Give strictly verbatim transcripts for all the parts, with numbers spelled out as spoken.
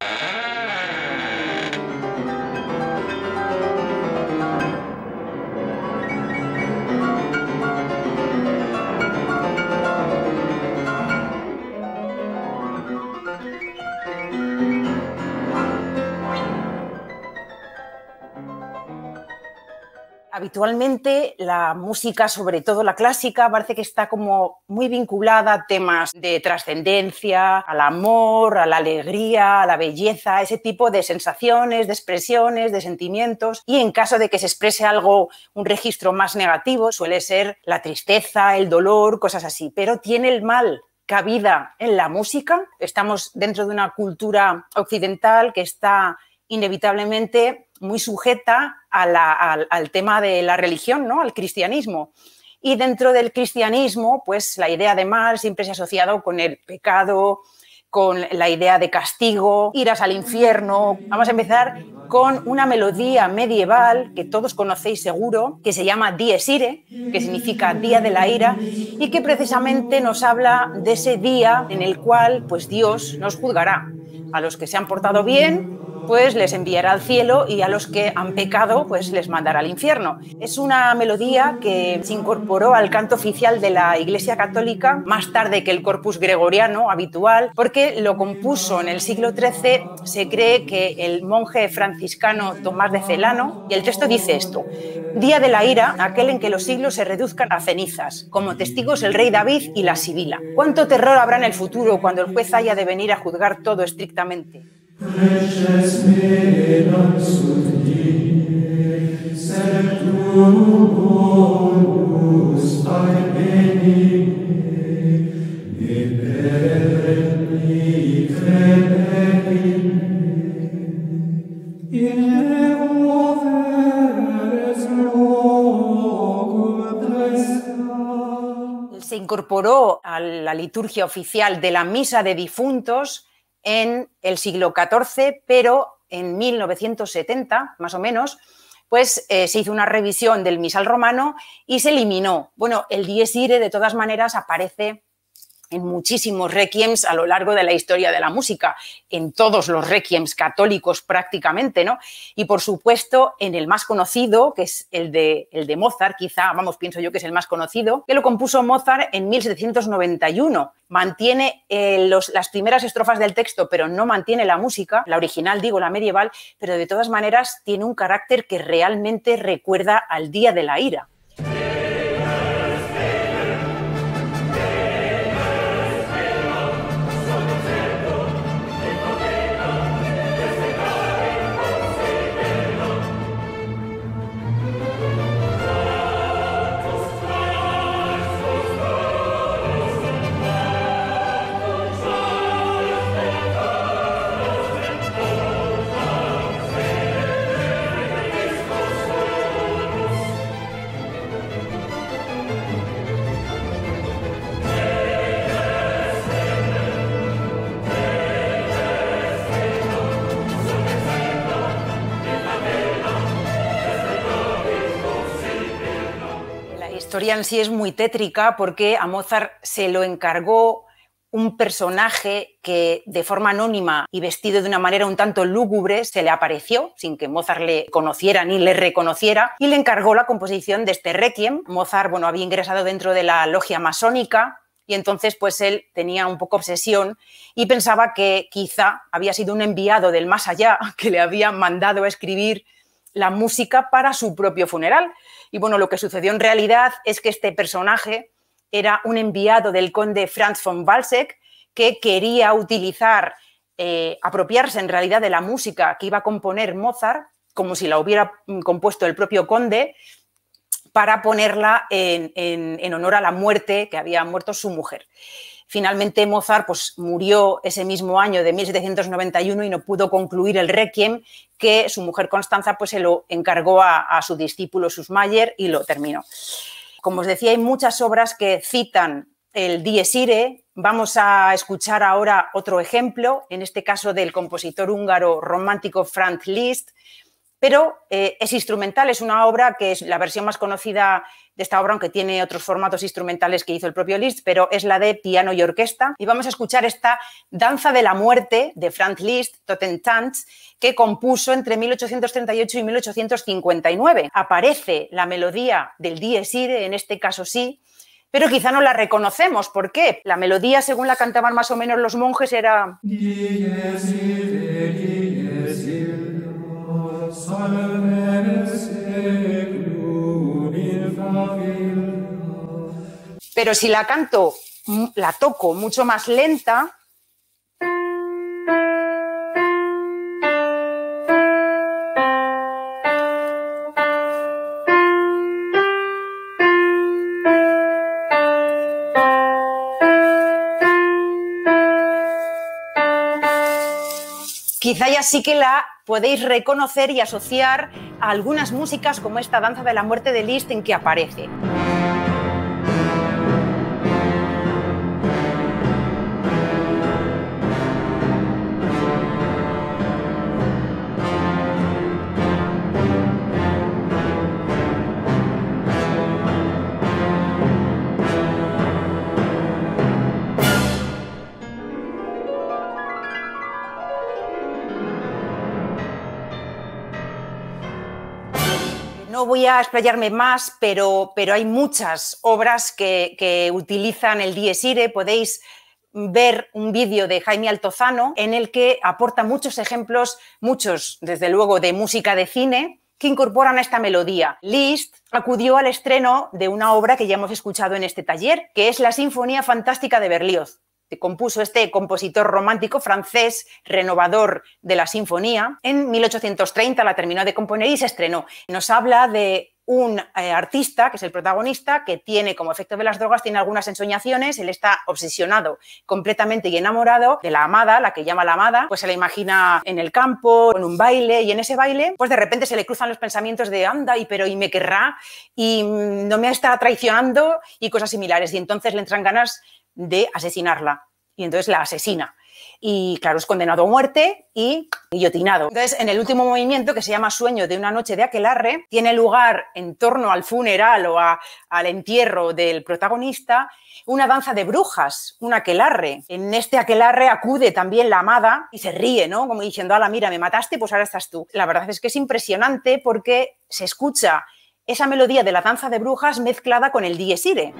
Habitualmente la música, sobre todo la clásica, parece que está como muy vinculada a temas de trascendencia, al amor, a la alegría, a la belleza, ese tipo de sensaciones, de expresiones, de sentimientos. Y en caso de que se exprese algo, un registro más negativo, suele ser la tristeza, el dolor, cosas así. Pero tiene el mal cabida en la música. Estamos dentro de una cultura occidental que está inevitablemente muy sujeta a la, al, al tema de la religión, ¿no? Al cristianismo. Y dentro del cristianismo, pues la idea de mal siempre se ha asociado con el pecado, con la idea de castigo, irás al infierno. Vamos a empezar con una melodía medieval que todos conocéis seguro, que se llama Dies Irae, que significa Día de la Ira, y que precisamente nos habla de ese día en el cual pues, Dios nos juzgará. A los que se han portado bien, pues les enviará al cielo, y a los que han pecado, pues les mandará al infierno. Es una melodía que se incorporó al canto oficial de la Iglesia Católica más tarde que el corpus gregoriano habitual, porque lo compuso en el siglo trece, se cree que el monje franciscano Tomás de Celano, y el texto dice esto: Día de la ira, aquel en que los siglos se reduzcan a cenizas, como testigos el rey David y la Sibila. ¿Cuánto terror habrá en el futuro cuando el juez haya de venir a juzgar todo estrictamente? Preces me ansut die, sed tu bonus ai bene, ne perni credein, in ego veres locum presta. Se incorporó a la liturgia oficial de la Misa de Difuntos en el siglo catorce, pero en mil novecientos setenta, más o menos, pues eh, se hizo una revisión del misal romano y se eliminó. Bueno, el Dies Irae, de todas maneras, aparece en muchísimos requiems a lo largo de la historia de la música, en todos los requiems católicos prácticamente, ¿no? Y por supuesto en el más conocido, que es el de, el de Mozart, quizá, vamos, pienso yo que es el más conocido, que lo compuso Mozart en mil setecientos noventa y uno. Mantiene eh, los, las primeras estrofas del texto, pero no mantiene la música, la original, digo, la medieval, pero de todas maneras tiene un carácter que realmente recuerda al Día de la Ira. La historia en sí es muy tétrica porque a Mozart se lo encargó un personaje que de forma anónima y vestido de una manera un tanto lúgubre se le apareció sin que Mozart le conociera ni le reconociera y le encargó la composición de este requiem. Mozart, bueno, había ingresado dentro de la logia masónica y entonces pues él tenía un poco obsesión y pensaba que quizá había sido un enviado del más allá que le había mandado a escribir la música para su propio funeral. Y bueno, lo que sucedió en realidad es que este personaje era un enviado del conde Franz von Walsegg que quería utilizar, eh, apropiarse en realidad de la música que iba a componer Mozart, como si la hubiera compuesto el propio conde, para ponerla en, en, en honor a la muerte que había muerto su mujer. Finalmente Mozart pues, murió ese mismo año de mil setecientos noventa y uno y no pudo concluir el requiem que su mujer Constanza pues, se lo encargó a, a su discípulo Süssmayr y lo terminó. Como os decía, hay muchas obras que citan el Dies Irae. Vamos a escuchar ahora otro ejemplo, en este caso del compositor húngaro romántico Franz Liszt, pero eh, es instrumental, es una obra que es la versión más conocida de esta obra, aunque tiene otros formatos instrumentales que hizo el propio Liszt, pero es la de piano y orquesta. Y vamos a escuchar esta Danza de la Muerte de Franz Liszt, Totentanz, que compuso entre mil ochocientos treinta y ocho y mil ochocientos cincuenta y nueve. Aparece la melodía del Dies Irae, en este caso sí, pero quizá no la reconocemos. ¿Por qué? La melodía, según la cantaban más o menos los monjes, era... Dies irae, dies irae, pero si la canto, la toco mucho más lenta, quizá ya sí que la podéis reconocer y asociar a algunas músicas como esta Danza de la Muerte de Liszt en que aparece. No voy a explayarme más, pero, pero hay muchas obras que, que utilizan el Dies Irae. Podéis ver un vídeo de Jaime Altozano en el que aporta muchos ejemplos, muchos, desde luego, de música de cine, que incorporan a esta melodía. Liszt acudió al estreno de una obra que ya hemos escuchado en este taller, que es la Sinfonía Fantástica de Berlioz. Compuso este compositor romántico francés, renovador de la sinfonía. En mil ochocientos treinta la terminó de componer y se estrenó. Nos habla de un eh, artista, que es el protagonista, que tiene, como efecto de las drogas, tiene algunas ensoñaciones. Él está obsesionado completamente y enamorado de la amada, la que llama la amada, pues se la imagina en el campo, en un baile, y en ese baile, pues de repente se le cruzan los pensamientos de anda, y pero y me querrá, y mmm, no me está traicionando, y cosas similares. Y entonces le entran ganas de asesinarla, y entonces la asesina. Y claro, es condenado a muerte y guillotinado. Entonces, en el último movimiento, que se llama Sueño de una noche de aquelarre, tiene lugar en torno al funeral o a, al entierro del protagonista una danza de brujas, un aquelarre. En este aquelarre acude también la amada y se ríe, ¿no? Como diciendo, ala, mira, me mataste, pues ahora estás tú. La verdad es que es impresionante porque se escucha esa melodía de la danza de brujas mezclada con el Dies Irae.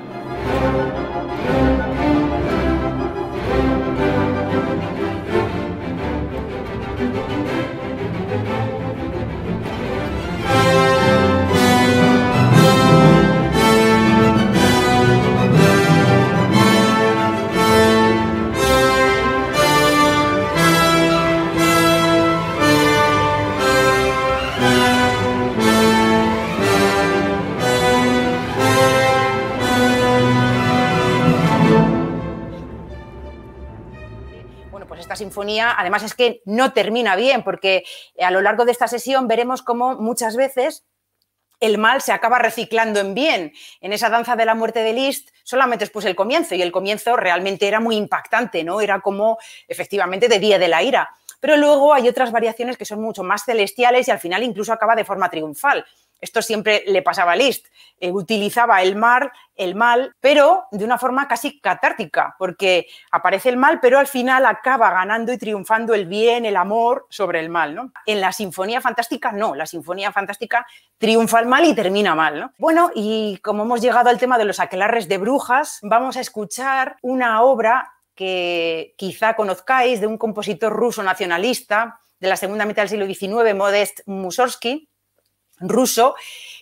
Esta sinfonía, además, es que no termina bien, porque a lo largo de esta sesión veremos cómo muchas veces el mal se acaba reciclando en bien. En esa Danza de la Muerte de Liszt solamente es pues el comienzo, y el comienzo realmente era muy impactante, ¿no? Era como, efectivamente, de Día de la Ira. Pero luego hay otras variaciones que son mucho más celestiales y al final incluso acaba de forma triunfal. Esto siempre le pasaba a Liszt. Eh, utilizaba el mal, el mal, pero de una forma casi catártica, porque aparece el mal, pero al final acaba ganando y triunfando el bien, el amor sobre el mal, ¿no? En la Sinfonía Fantástica no, la Sinfonía Fantástica triunfa el mal y termina mal, ¿no? Bueno, y como hemos llegado al tema de los aquelarres de brujas, vamos a escuchar una obra que quizá conozcáis, de un compositor ruso nacionalista de la segunda mitad del siglo diecinueve, Modest Mussorgsky, ruso,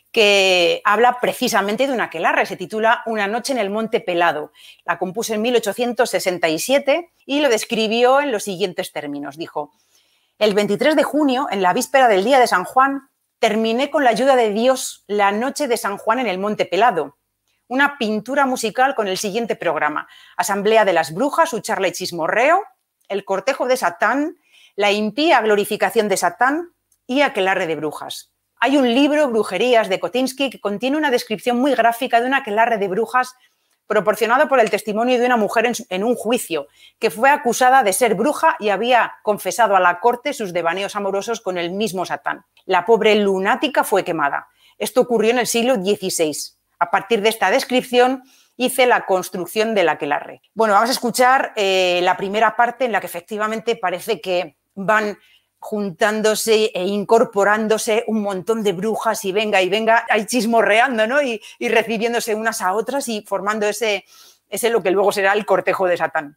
que habla precisamente de un aquelarre. Se titula Una noche en el Monte Pelado. La compuso en mil ochocientos sesenta y siete y lo describió en los siguientes términos. Dijo: el veintitrés de junio, en la víspera del día de San Juan, terminé con la ayuda de Dios la noche de San Juan en el Monte Pelado. Una pintura musical con el siguiente programa: Asamblea de las Brujas, su charla y chismorreo, el cortejo de Satán, la impía glorificación de Satán y aquelarre de brujas. Hay un libro, Brujerías, de Kotinsky, que contiene una descripción muy gráfica de un aquelarre de brujas proporcionado por el testimonio de una mujer en, en un juicio, que fue acusada de ser bruja y había confesado a la corte sus devaneos amorosos con el mismo Satán. La pobre lunática fue quemada. Esto ocurrió en el siglo dieciséis. A partir de esta descripción hice la construcción del aquelarre. Bueno, vamos a escuchar eh, la primera parte en la que efectivamente parece que van juntándose e incorporándose un montón de brujas y venga y venga, ahí chismorreando, ¿no? Y, y recibiéndose unas a otras y formando ese, ese lo que luego será el cortejo de Satán.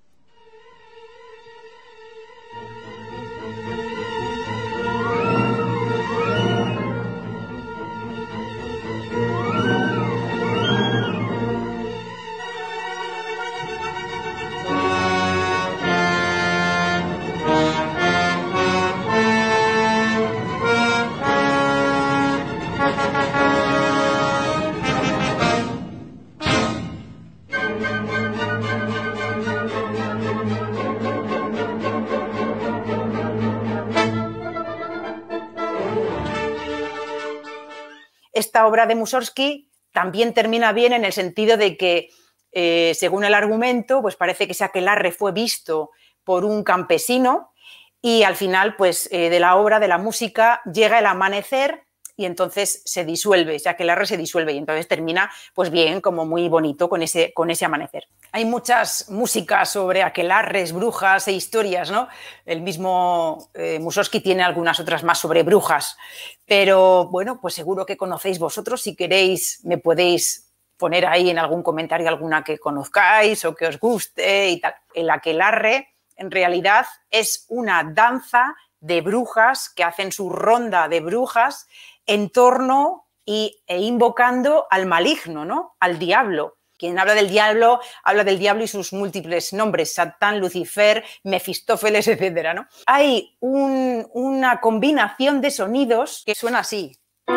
Esta obra de Mussorgsky también termina bien en el sentido de que, eh, según el argumento, pues parece que ese aquelarre fue visto por un campesino y al final, pues, eh, de la obra, de la música, llega el amanecer y entonces se disuelve, ese aquelarre se disuelve y entonces termina, pues bien, como muy bonito con ese, con ese amanecer. Hay muchas músicas sobre aquelarres, brujas e historias, ¿no? El mismo eh, Mussorgsky tiene algunas otras más sobre brujas, pero bueno, pues seguro que conocéis vosotros. Si queréis, me podéis poner ahí en algún comentario alguna que conozcáis o que os guste y tal. El aquelarre, en realidad, es una danza de brujas que hacen su ronda de brujas en torno y, e invocando al maligno, ¿no? Al diablo. Quien habla del diablo, habla del diablo y sus múltiples nombres, Satán, Lucifer, Mefistófeles, etcétera, ¿no? Hay un, una combinación de sonidos que suena así.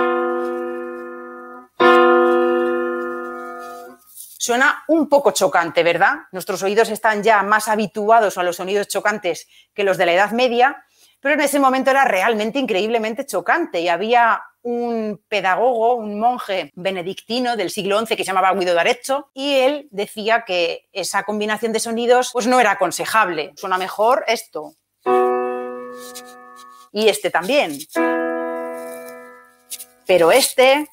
Suena un poco chocante, ¿verdad? Nuestros oídos están ya más habituados a los sonidos chocantes que los de la Edad Media, pero en ese momento era realmente increíblemente chocante y había un pedagogo, un monje benedictino del siglo once que se llamaba Guido d'Arezzo y él decía que esa combinación de sonidos pues no era aconsejable. Suena mejor esto y este también, pero este...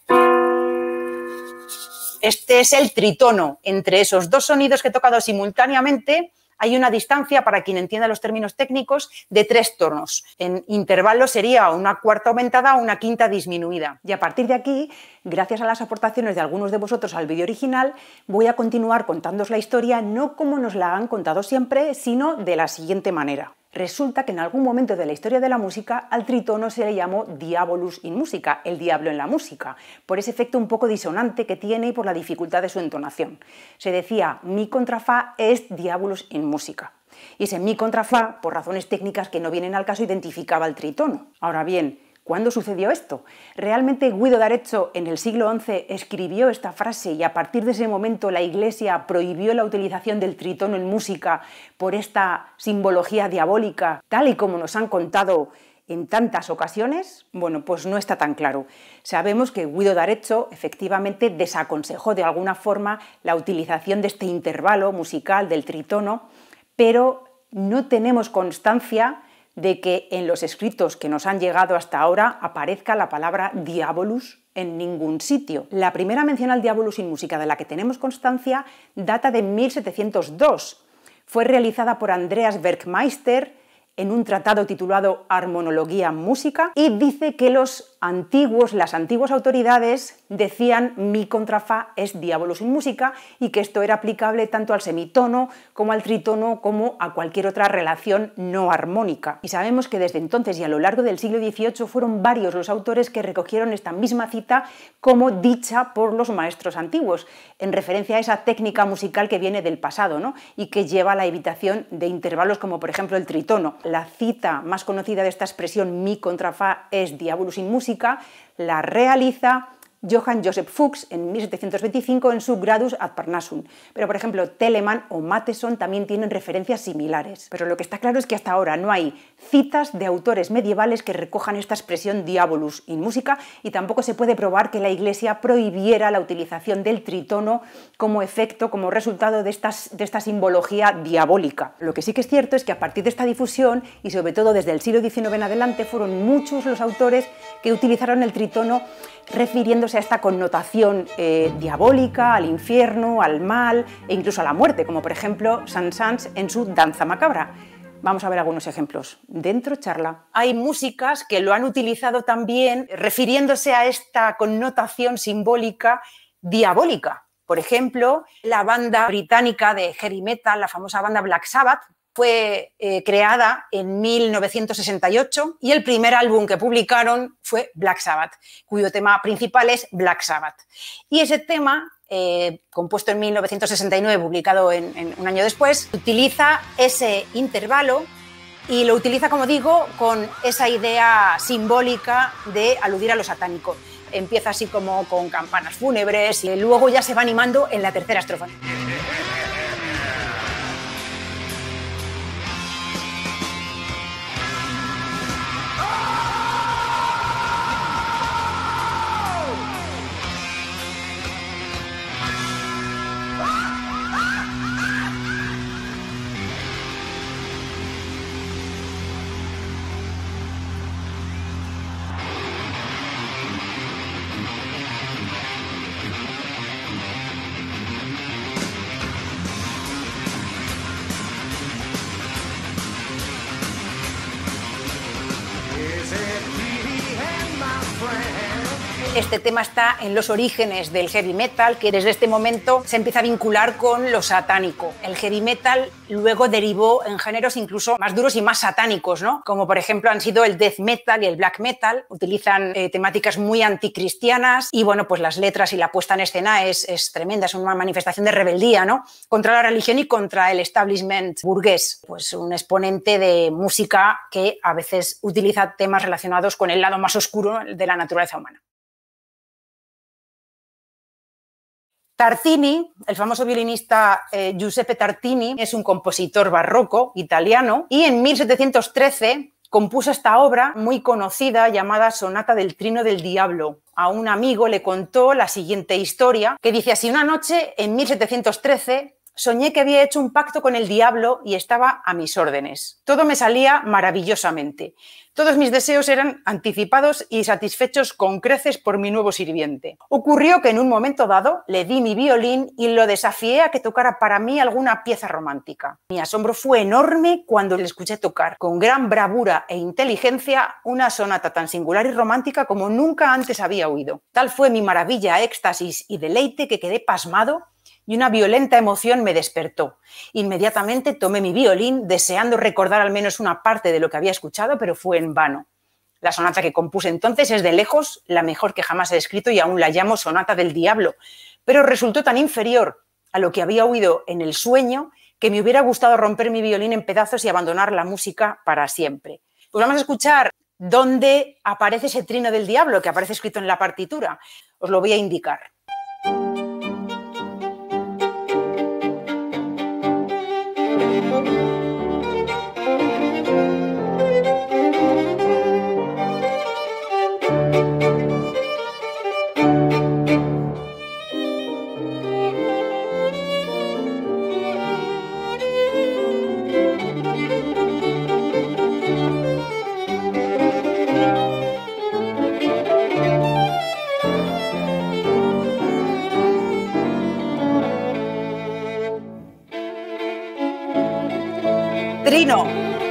Este es el tritono. Entre esos dos sonidos que he tocado simultáneamente hay una distancia, para quien entienda los términos técnicos, de tres tonos. En intervalo sería una cuarta aumentada o una quinta disminuida. Y a partir de aquí, gracias a las aportaciones de algunos de vosotros al vídeo original, voy a continuar contándoos la historia no como nos la han contado siempre, sino de la siguiente manera. Resulta que en algún momento de la historia de la música al tritono se le llamó diabolus in musica, el diablo en la música, por ese efecto un poco disonante que tiene y por la dificultad de su entonación. Se decía mi contra fa es diabolus in musica. Y ese mi contra fa, por razones técnicas que no vienen al caso, identificaba el tritono. Ahora bien, ¿cuándo sucedió esto? ¿Realmente Guido d'Arezzo en el siglo once escribió esta frase y a partir de ese momento la Iglesia prohibió la utilización del tritono en música por esta simbología diabólica, tal y como nos han contado en tantas ocasiones? Bueno, pues no está tan claro. Sabemos que Guido d'Arezzo efectivamente desaconsejó de alguna forma la utilización de este intervalo musical del tritono, pero no tenemos constancia de que en los escritos que nos han llegado hasta ahora aparezca la palabra diabolus en ningún sitio. La primera mención al diabolus in musica de la que tenemos constancia data de mil setecientos dos. Fue realizada por Andreas Werkmeister en un tratado titulado Armonologia Musica y dice que los antiguos, las antiguas autoridades decían mi contra fa es diabolus in musica y que esto era aplicable tanto al semitono como al tritono como a cualquier otra relación no armónica. Y sabemos que desde entonces y a lo largo del siglo dieciocho fueron varios los autores que recogieron esta misma cita como dicha por los maestros antiguos, en referencia a esa técnica musical que viene del pasado, ¿no? Y que lleva a la evitación de intervalos como por ejemplo el tritono. La cita más conocida de esta expresión mi contra fa es diabolus in musica la realiza Johann Joseph Fuchs en mil setecientos veinticinco en su Gradus ad Parnassum. Pero, por ejemplo, Telemann o Mattheson también tienen referencias similares. Pero lo que está claro es que hasta ahora no hay citas de autores medievales que recojan esta expresión diabolus in música, y tampoco se puede probar que la Iglesia prohibiera la utilización del tritono como efecto, como resultado de, estas, de esta simbología diabólica. Lo que sí que es cierto es que a partir de esta difusión, y sobre todo desde el siglo diecinueve en adelante, fueron muchos los autores que utilizaron el tritono refiriéndose a esta connotación eh, diabólica, al infierno, al mal e incluso a la muerte, como por ejemplo Saint-Saëns en su Danza Macabra. Vamos a ver algunos ejemplos. Dentro charla. Hay músicas que lo han utilizado también refiriéndose a esta connotación simbólica diabólica. Por ejemplo, la banda británica de heavy metal, la famosa banda Black Sabbath, fue eh, creada en mil novecientos sesenta y ocho y el primer álbum que publicaron fue Black Sabbath, cuyo tema principal es Black Sabbath. Y ese tema, eh, compuesto en mil novecientos sesenta y nueve, publicado en, en un año después, utiliza ese intervalo y lo utiliza, como digo, con esa idea simbólica de aludir a lo satánico. Empieza así como con campanas fúnebres y luego ya se va animando en la tercera estrofa. Este tema está en los orígenes del heavy metal, que desde este momento se empieza a vincular con lo satánico. El heavy metal luego derivó en géneros incluso más duros y más satánicos, ¿no? Como por ejemplo han sido el death metal y el black metal. Utilizan eh, temáticas muy anticristianas y bueno, pues las letras y la puesta en escena es, es tremenda, es una manifestación de rebeldía, ¿no? Contra la religión y contra el establishment burgués. Pues un exponente de música que a veces utiliza temas relacionados con el lado más oscuro de la naturaleza humana. Tartini, el famoso violinista eh, Giuseppe Tartini, es un compositor barroco italiano y en mil setecientos trece compuso esta obra muy conocida llamada Sonata del Trino del Diablo. A un amigo le contó la siguiente historia que dice así: una noche en mil setecientos trece soñé que había hecho un pacto con el diablo y estaba a mis órdenes. Todo me salía maravillosamente. Todos mis deseos eran anticipados y satisfechos con creces por mi nuevo sirviente. Ocurrió que en un momento dado le di mi violín y lo desafié a que tocara para mí alguna pieza romántica. Mi asombro fue enorme cuando le escuché tocar, con gran bravura e inteligencia, una sonata tan singular y romántica como nunca antes había oído. Tal fue mi maravilla, éxtasis y deleite que quedé pasmado y una violenta emoción me despertó. Inmediatamente tomé mi violín, deseando recordar al menos una parte de lo que había escuchado, pero fue en vano. La sonata que compuse entonces es de lejos la mejor que jamás he escrito y aún la llamo Sonata del Diablo, pero resultó tan inferior a lo que había oído en el sueño que me hubiera gustado romper mi violín en pedazos y abandonar la música para siempre. Pues vamos a escuchar dónde aparece ese trino del diablo que aparece escrito en la partitura. Os lo voy a indicar. Trino.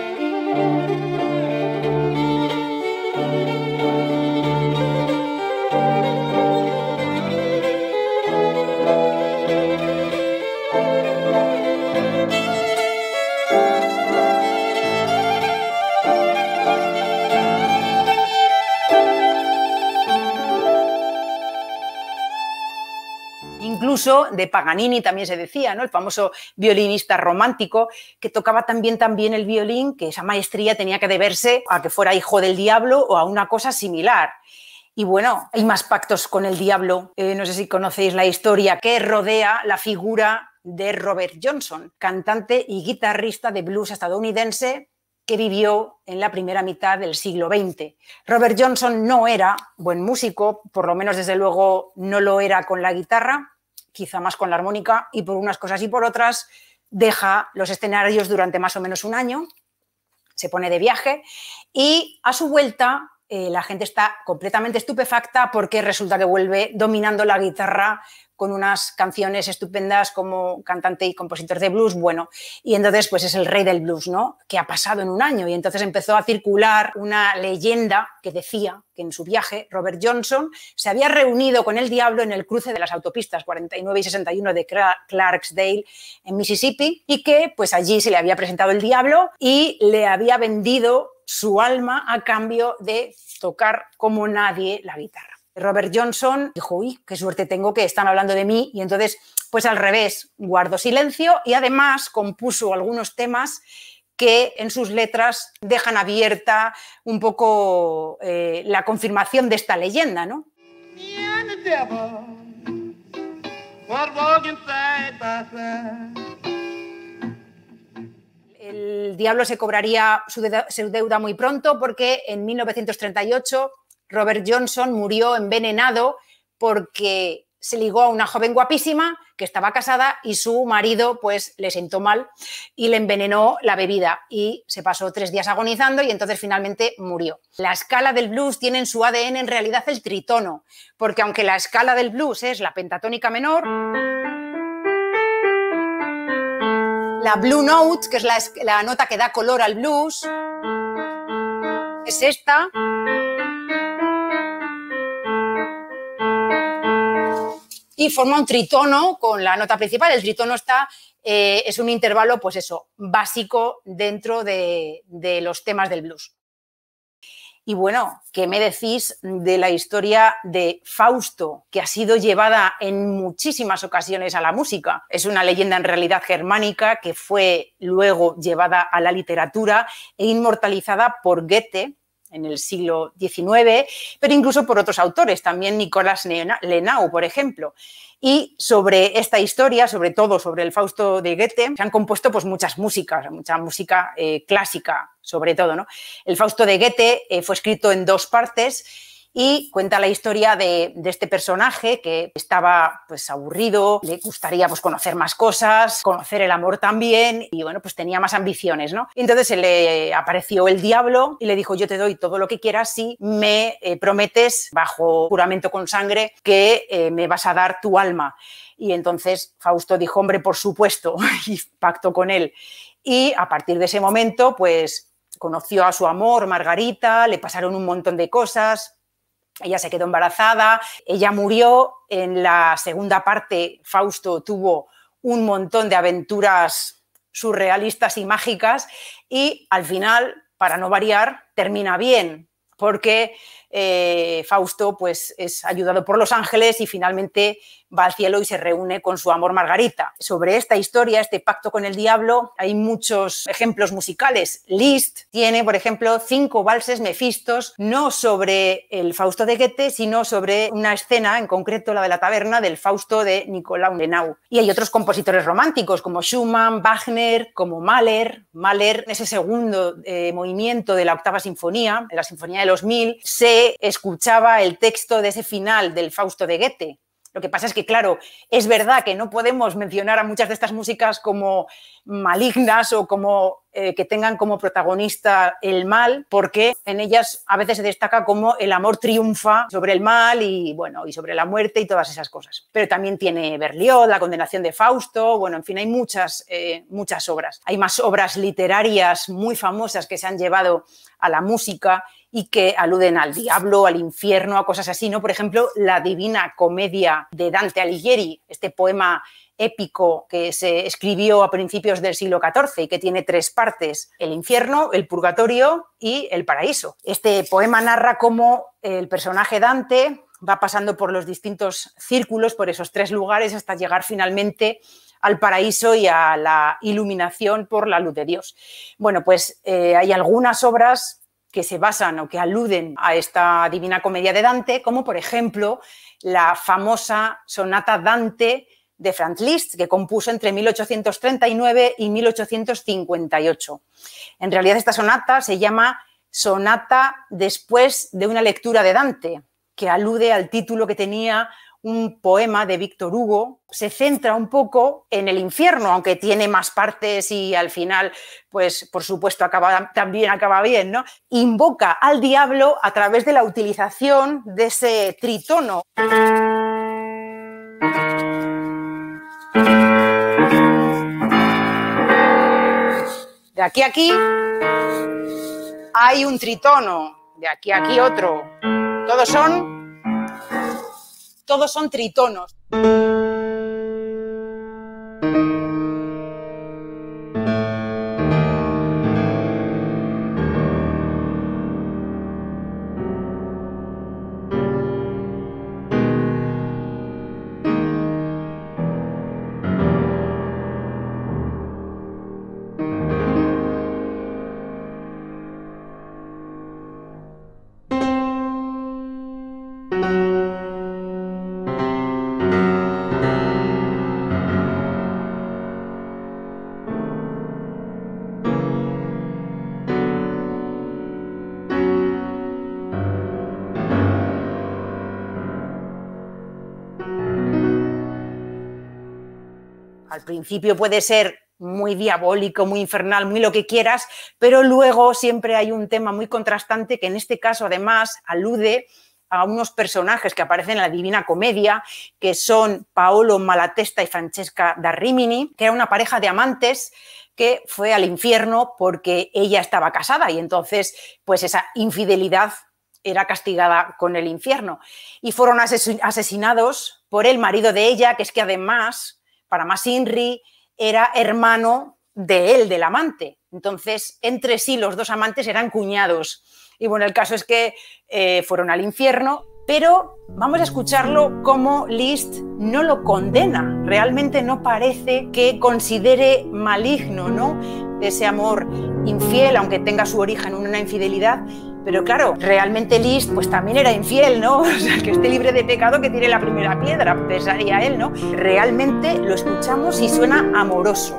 Incluso de Paganini también se decía, ¿no? El famoso violinista romántico que tocaba también también el violín, que esa maestría tenía que deberse a que fuera hijo del diablo o a una cosa similar. Y bueno, hay más pactos con el diablo. Eh, no sé si conocéis la historia que rodea la figura de Robert Johnson, cantante y guitarrista de blues estadounidense que vivió en la primera mitad del siglo veinte. Robert Johnson no era buen músico, por lo menos desde luego no lo era con la guitarra, quizá más con la armónica, y por unas cosas y por otras deja los escenarios durante más o menos un año, se pone de viaje y a su vuelta eh, la gente está completamente estupefacta porque resulta que vuelve dominando la guitarra con unas canciones estupendas como cantante y compositor de blues, bueno, y entonces pues es el rey del blues, ¿no? ¿Qué ha pasado en un año? Y entonces empezó a circular una leyenda que decía que en su viaje Robert Johnson se había reunido con el diablo en el cruce de las autopistas cuarenta y nueve y sesenta y uno de Clarksdale en Mississippi y que pues allí se le había presentado el diablo y le había vendido su alma a cambio de tocar como nadie la guitarra. Robert Johnson dijo, uy, qué suerte tengo que están hablando de mí, y entonces, pues al revés, guardó silencio y además compuso algunos temas que en sus letras dejan abierta un poco eh, la confirmación de esta leyenda, ¿no? El diablo se cobraría su deuda, su deuda muy pronto porque en mil novecientos treinta y ocho Robert Johnson murió envenenado porque se ligó a una joven guapísima que estaba casada y su marido pues le sentó mal y le envenenó la bebida y se pasó tres días agonizando y entonces finalmente murió. La escala del blues tiene en su A D N en realidad el tritono, porque aunque la escala del blues es la pentatónica menor, la blue note, que es la, la nota que da color al blues, es esta. Y forma un tritono con la nota principal. El tritono está, eh, es un intervalo, pues eso, básico dentro de, de los temas del blues. Y bueno, ¿qué me decís de la historia de Fausto, que ha sido llevada en muchísimas ocasiones a la música? Es una leyenda en realidad germánica que fue luego llevada a la literatura e inmortalizada por Goethe en el siglo diecinueve, pero incluso por otros autores, también Nicolás Lenau, por ejemplo. Y sobre esta historia, sobre todo sobre el Fausto de Goethe, se han compuesto pues, muchas músicas, mucha música eh, clásica, sobre todo, ¿no? El Fausto de Goethe eh, fue escrito en dos partes y cuenta la historia de, de este personaje que estaba pues aburrido, le gustaría pues conocer más cosas, conocer el amor también y bueno, pues tenía más ambiciones, ¿no? Y entonces se le apareció el diablo y le dijo, yo te doy todo lo que quieras si me eh, prometes bajo juramento con sangre que eh, me vas a dar tu alma. Y entonces Fausto dijo, hombre, por supuesto, y pactó con él. Y a partir de ese momento pues conoció a su amor, Margarita, le pasaron un montón de cosas. Ella se quedó embarazada, ella murió. En la segunda parte, Fausto tuvo un montón de aventuras surrealistas y mágicas y al final, para no variar, termina bien, porque eh, Fausto pues, es ayudado por los ángeles y finalmente va al cielo y se reúne con su amor Margarita. Sobre esta historia, este pacto con el diablo, hay muchos ejemplos musicales. Liszt tiene, por ejemplo, cinco valses mefistos, no sobre el Fausto de Goethe, sino sobre una escena, en concreto la de la taberna, del Fausto de Nicolás Lenau. Y hay otros compositores románticos, como Schumann, Wagner, como Mahler. Mahler, en ese segundo eh, movimiento de la octava sinfonía, de la Sinfonía de los Mil, se escuchaba el texto de ese final del Fausto de Goethe. Lo que pasa es que, claro, es verdad que no podemos mencionar a muchas de estas músicas como malignas o como eh, que tengan como protagonista el mal, porque en ellas a veces se destaca como el amor triunfa sobre el mal y, bueno, y sobre la muerte y todas esas cosas. Pero también tiene Berlioz, La condenación de Fausto, bueno, en fin, hay muchas, eh, muchas obras. Hay más obras literarias muy famosas que se han llevado a la música y que aluden al diablo, al infierno, a cosas así, ¿no? Por ejemplo, la Divina Comedia de Dante Alighieri, este poema épico que se escribió a principios del siglo catorce y que tiene tres partes, el infierno, el purgatorio y el paraíso. Este poema narra cómo el personaje Dante va pasando por los distintos círculos, por esos tres lugares, hasta llegar finalmente al paraíso y a la iluminación por la luz de Dios. Bueno, pues eh, hay algunas obras que se basan o que aluden a esta Divina Comedia de Dante, como por ejemplo la famosa sonata Dante de Franz Liszt, que compuso entre mil ochocientos treinta y nueve y mil ochocientos cincuenta y ocho. En realidad esta sonata se llama Sonata después de una lectura de Dante, que alude al título que tenía un poema de Víctor Hugo. Se centra un poco en el infierno, aunque tiene más partes y al final, pues por supuesto, acaba, también acaba bien, ¿no? Invoca al diablo a través de la utilización de ese tritono. De aquí a aquí hay un tritono, de aquí a aquí otro. Todos son Todos son tritonos. Al principio puede ser muy diabólico, muy infernal, muy lo que quieras, pero luego siempre hay un tema muy contrastante que en este caso además alude a unos personajes que aparecen en la Divina Comedia, que son Paolo Malatesta y Francesca da Rimini, que era una pareja de amantes que fue al infierno porque ella estaba casada y entonces pues esa infidelidad era castigada con el infierno. Y fueron asesinados por el marido de ella, que es que además, para más Inri, era hermano de él, del amante. Entonces, entre sí, los dos amantes eran cuñados. Y bueno, el caso es que eh, fueron al infierno, pero vamos a escucharlo como Liszt no lo condena. Realmente no parece que considere maligno, ¿no?, ese amor infiel, aunque tenga su origen en una infidelidad. Pero claro, realmente Liszt pues también era infiel, ¿no? O sea, que esté libre de pecado, que tire la primera piedra, pensaría él, ¿no? Realmente lo escuchamos y suena amoroso.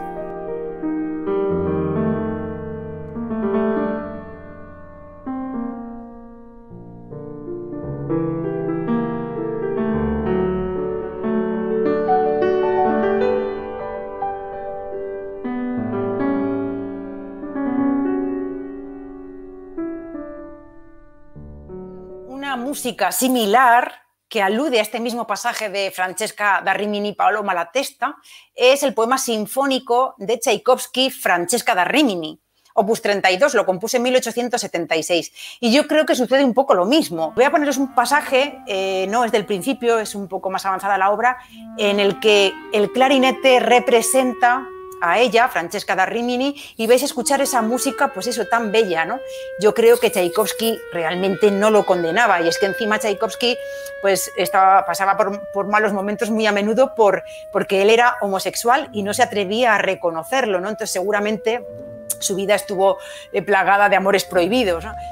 Una música similar que alude a este mismo pasaje de Francesca da Rimini y Paolo Malatesta es el poema sinfónico de Tchaikovsky, Francesca da Rimini, opus treinta y dos, lo compuso en mil ochocientos setenta y seis. Y yo creo que sucede un poco lo mismo. Voy a poneros un pasaje, eh, no es del principio, es un poco más avanzada la obra, en el que el clarinete representa a ella, Francesca da Rimini, y vais a escuchar esa música, pues eso, tan bella, ¿no? Yo creo que Tchaikovsky realmente no lo condenaba, y es que encima Tchaikovsky pues estaba, pasaba por, por malos momentos muy a menudo por, porque él era homosexual y no se atrevía a reconocerlo, ¿no? Entonces seguramente su vida estuvo eh, plagada de amores prohibidos, ¿no?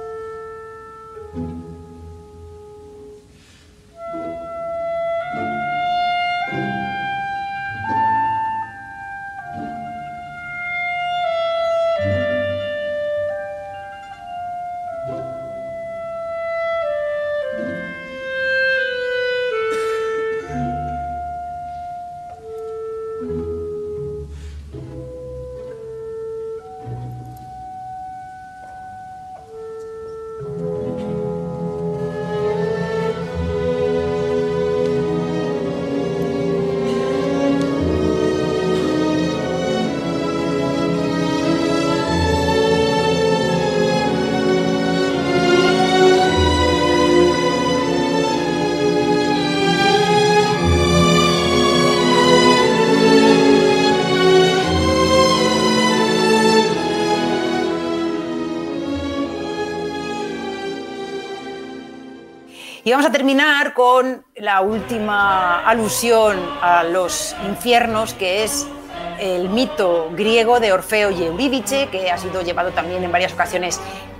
Y vamos a terminar con la última alusión a los infiernos, que es el mito griego de Orfeo y Eurídice, que ha sido llevado también en varias ocasiones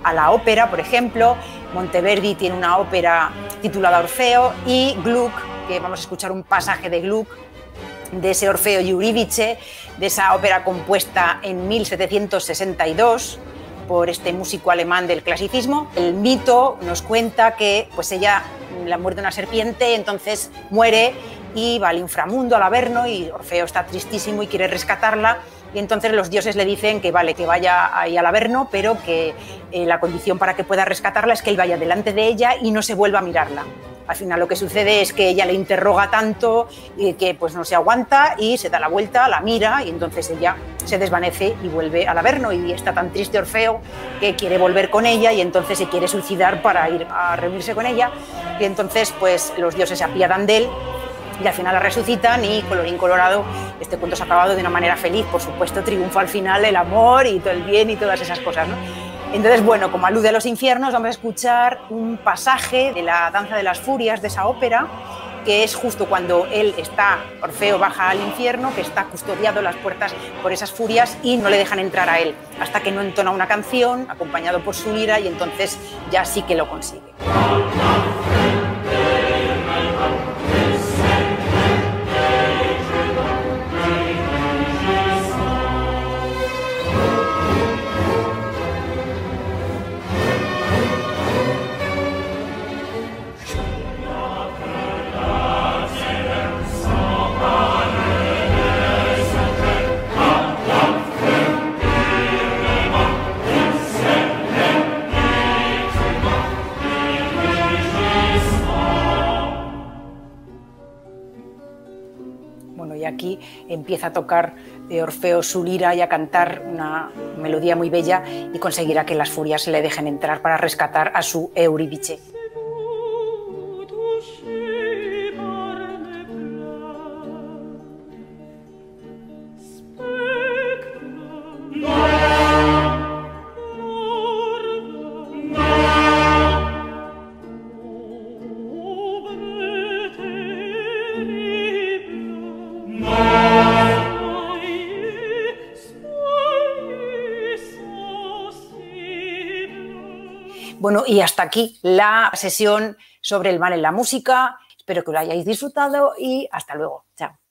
a la ópera, por ejemplo. Monteverdi tiene una ópera titulada Orfeo, y Gluck, que vamos a escuchar un pasaje de Gluck, de ese Orfeo y Eurídice, de esa ópera compuesta en mil setecientos sesenta y dos por este músico alemán del clasicismo. El mito nos cuenta que pues ella la muerde una serpiente, entonces muere y va al inframundo, al Averno, y Orfeo está tristísimo y quiere rescatarla, y entonces los dioses le dicen que vale, que vaya ahí al Averno, pero que eh, la condición para que pueda rescatarla es que él vaya delante de ella y no se vuelva a mirarla. Al final lo que sucede es que ella le interroga tanto y que pues no se aguanta y se da la vuelta, la mira, y entonces ella se desvanece y vuelve al Averno, y está tan triste Orfeo que quiere volver con ella y entonces se quiere suicidar para ir a reunirse con ella, y entonces pues los dioses se apiadan de él y al final la resucitan, y colorín colorado, este cuento se ha acabado de una manera feliz. Por supuesto, triunfa al final el amor y todo el bien y todas esas cosas, ¿no? Entonces, bueno, como alude a los infiernos, vamos a escuchar un pasaje de la Danza de las Furias, de esa ópera, que es justo cuando él está, Orfeo baja al infierno, que está custodiado en las puertas por esas furias y no le dejan entrar a él, hasta que no entona una canción, acompañado por su lira, y entonces ya sí que lo consigue. Bueno, y aquí empieza a tocar Orfeo su lira y a cantar una melodía muy bella, y conseguirá que las furias le dejen entrar para rescatar a su Eurídice. Bueno, y hasta aquí la sesión sobre el mal en la música. Espero que lo hayáis disfrutado y hasta luego. Chao.